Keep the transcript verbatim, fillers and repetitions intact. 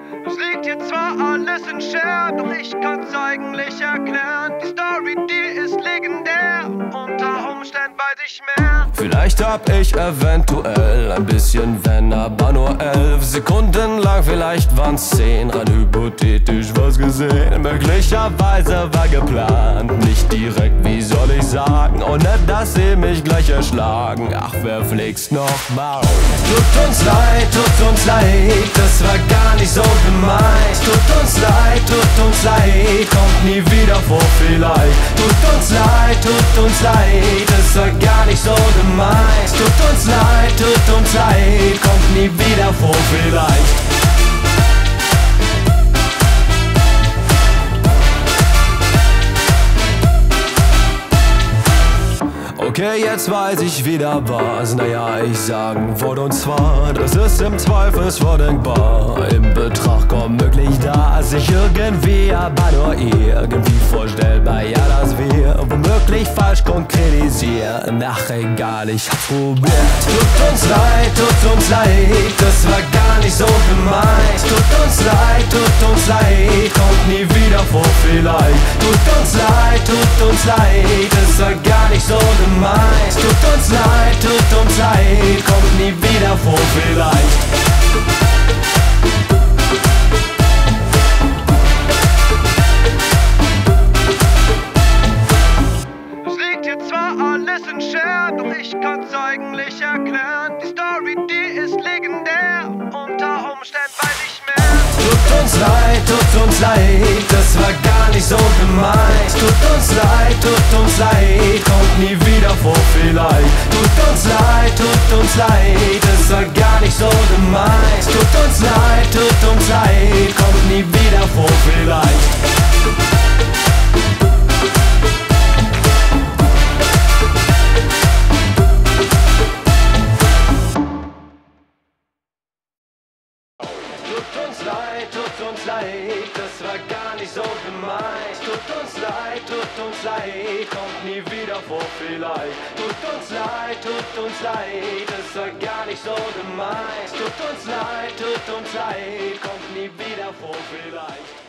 Es liegt hier zwar alles in Scherben, doch ich kann's eigentlich erklären. Die Story, die ist legendär, unter Umständen weiß ich mehr. Vielleicht hab ich eventuell ein bisschen, wenn aber nur elf Sekunden lang, vielleicht waren's zehn, rein hypothetisch was gesehen. Möglicherweise war geplant, nicht direkt, wie soll ich sagen, ohne dass sie mich gleich erschlagen. Ach, wer pflegt's noch mal? Tut uns leid, tut uns leid, das war gar nicht so gemeint. Tut uns leid, tut uns leid, kommt nie wieder vor vielleicht. Tut uns leid, tut uns leid, das war gar nicht so gemeint. Tut uns leid, tut uns leid, kommt nie wieder vor vielleicht. Okay, jetzt weiß ich wieder was, naja, ich sagen wollte und zwar, das ist im Zweifelsfall denkbar. In Betracht kommt möglich, dass sich irgendwie, aber nur irgendwie vorstellbar, ja, dass wir womöglich falsch konkretisieren. Ach, egal, ich hab's probiert. Tut uns leid, tut uns leid, das war gar nicht so gemeint. Tut uns leid, tut uns leid, kommt nie wieder vor vielleicht. Tut uns leid, tut uns leid, das war gar nicht so gemeint. Tut uns leid, tut uns leid, kommt nie wieder vor vielleicht. Es liegt hier zwar alles in Scherben, doch ich kann's eigentlich erklären. Die Story, die ist legendär, unter Umständen weiß ich mehr. Tut uns leid, tut uns leid, das war gar nicht so gemeint. Tut uns leid, tut uns leid, kommt nie wieder vor vielleicht. Tut uns leid, tut uns leid, das war gar nicht so gemeint. Tut uns leid, tut uns leid, kommt nie wieder vor vielleicht. Tut uns leid, tut uns leid, das war gar nicht so gemeint. Tut uns leid, tut uns leid, kommt nie wieder vor vielleicht. Tut uns leid, tut uns leid, das war gar nicht so gemeint. Tut uns leid, tut uns leid, kommt nie wieder vor vielleicht.